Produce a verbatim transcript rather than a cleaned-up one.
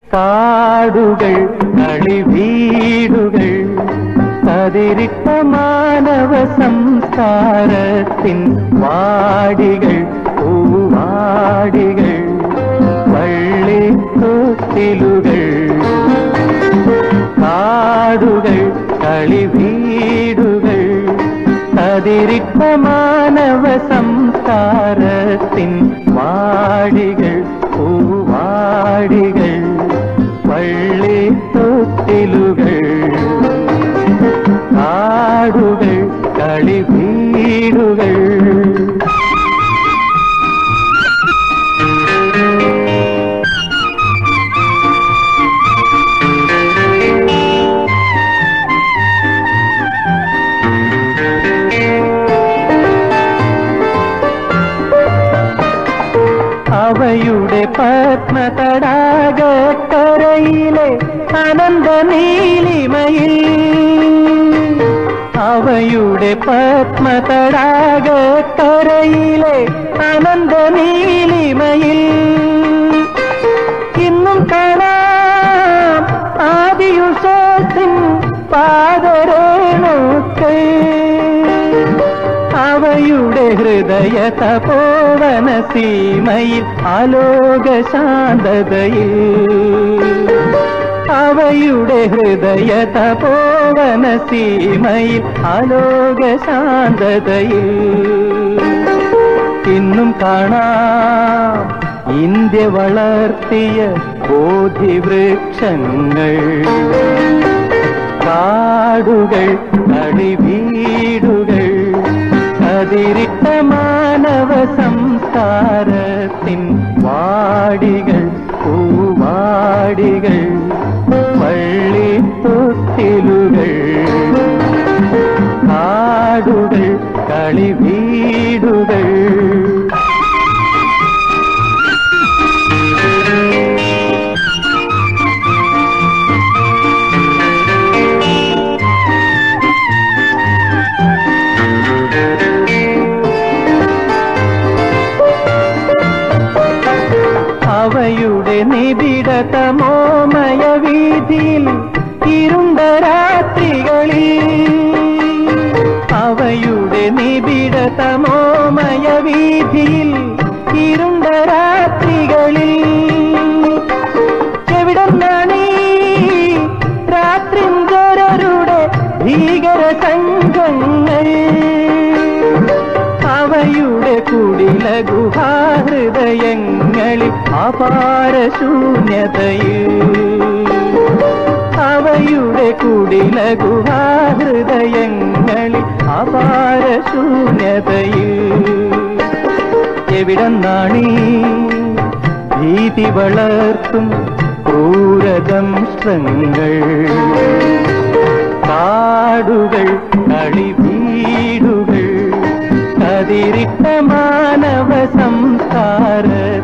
കാടുകൾ കളിവീടുകൾ കതിരിട്ട മാനവ സംസ്കാരത്തിൻ വാടികൾ പൂവാടികൾ വള്ളിത്തൊട്ടിലുകൾ കാടുകൾ കളിവീടുകൾ കതിരിട്ട മാനവ സംസ്കാരത്തിൻ വാടികൾ പൂവാടികൾ വള്ളിത്തൊട്ടിലുകൾ കാടുകൾ കളിവീടുകൾ അവയുടെ പത്മതടാകക്കരയിലെ അനന്ത നീലിമയിൽ അവയുടെ പത്മതടാകക്കരയിലെ അനന്ത നീലിമയിൽ ഇന്നും കാണാം ആദിയുഷത്തിൻ പാദരേണുക്കൾ അവയുടെ ഹൃദയ തപോവന സീമയിൽ ആലോക ശാന്തതയിൽ അവയുടെ ഹൃദയ തപോവന സീമയിൽ ആലോക ശാന്തതയിൽ ഇന്നും കാണാം ഇന്ത്യ വളർത്തിയ ബോധിവൃക്ഷങ്ങൾ കാടുകൾ കളിവീടുകൾ കതിരിട്ട മാനവ സംസ്കാരത്തിൻ വാടികൾ പൂവാടികൾ വള്ളിത്തൊട്ടിലുകൾ കാടുകൾ കളിവീടുകൾ അവയുടെ നിബിഡതമോമയ വീതിയിൽ ഇരുണ്ട രാത്രികളിൽ അവയുടെ നിബിഡതമോമയ വീതിയിൽ ഇരുണ്ട രാത്രികളിൽ എവിടെന്നാണീ രാത്രിഞ്ചരരുടെ ഭീകര സംഘങ്ങൾ അവയുടെ കുടില ഗുഹാഹൃദയങ്ങളിൽ അപാര ശൂന്യതയിൽ അവയുടെ കുടില ഗുഹാഹൃദയങ്ങളിൽ അപാര ശൂന്യതയിൽ എവിടെന്നാണീ ഭീതി വളർത്തും ക്രൂരദംഷ്ട്രങ്ങൾ കാടുകൾ കളിവീടുകൾ കതിരിട്ട മാനവ സംസ്കാര